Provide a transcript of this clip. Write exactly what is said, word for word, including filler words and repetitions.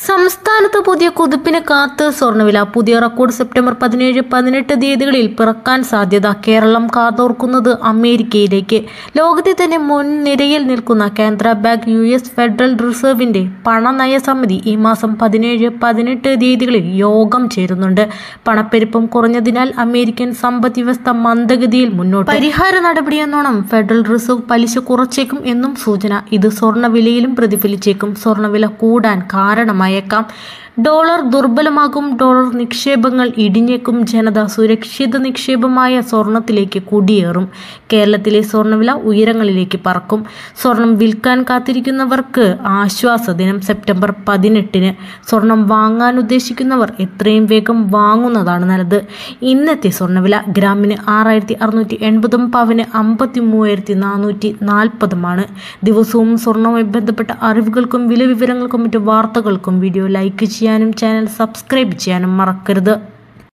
സംസ്ഥാനത്ത് പുതിയ കുതിപ്പിന് കാത്ത് സ്വർണ്ണവില. പുതിയ റെക്കോർഡ് സെപ്റ്റംബർ പതിനേഴ് പതിനെട്ട് തീയതികളിൽ പിറക്കാൻ സാധ്യത. കേരളം കാതോർക്കുന്നത് അമേരിക്കയിലേക്ക്. ലോകത്തെ തന്നെ മുൻനിരയിൽ നിൽക്കുന്ന Canara bank U S federal റിസർവിന്റെ പണനയ സമിതി ഈ മാസം പതിനേഴ് പതിനെട്ട് തീയതികളിൽ യോഗം ചേരുന്നുണ്ട്. പണപ്പെരുപ്പം കുറഞ്ഞതിനാൽ അമേരിക്കൻ സമ്പദ് വ്യവസ്ഥ മന്ദഗതിയിൽ മുന്നോട്ട്. പരിഹാര നടപടിയെന്നോണം ഫെഡറൽ റിസർവ് പലിശ കുറച്ചേക്കും എന്നും സൂചന. ഇത് സ്വർണ്ണവിലയിലും പ്രതിഫലിച്ചേക്കും. സ്വർണ്ണവില കൂടാൻ കാരണമായി ഡോളർ ദുർബലമാകും. ഡോളർ നിക്ഷേപങ്ങൾ ഇടിഞ്ഞേക്കും. ജനത സുരക്ഷിത നിക്ഷേപമായ സ്വർണത്തിലേക്ക് കുടിയേറും. കേരളത്തിലെ സ്വർണ്ണവില ഉയരങ്ങളിലേക്ക് പറക്കും. സ്വർണം വിൽക്കാൻ കാത്തിരിക്കുന്നവർക്ക് ആശ്വാസ ദിനം സെപ്റ്റംബർ പതിനെട്ടിന്. സ്വർണം വാങ്ങാൻ ഉദ്ദേശിക്കുന്നവർ എത്രയും വേഗം വാങ്ങുന്നതാണ് നല്ലത്. ഇന്നത്തെ സ്വർണ്ണവില ഗ്രാമിന് ആറായിരത്തി അറുന്നൂറ്റി എൺപതും പവന് അമ്പത്തി മൂവായിരത്തി നാനൂറ്റി നാൽപ്പതുമാണ്. ദിവസവും സ്വർണവുമായി ബന്ധപ്പെട്ട അറിവുകൾക്കും വില വിവരങ്ങൾക്കും മറ്റു വാർത്തകൾക്കും വീഡിയോ ലൈക്ക് ചെയ്യാനും ചാനൽ സബ്സ്ക്രൈബ് ചെയ്യാനും മറക്കരുത്.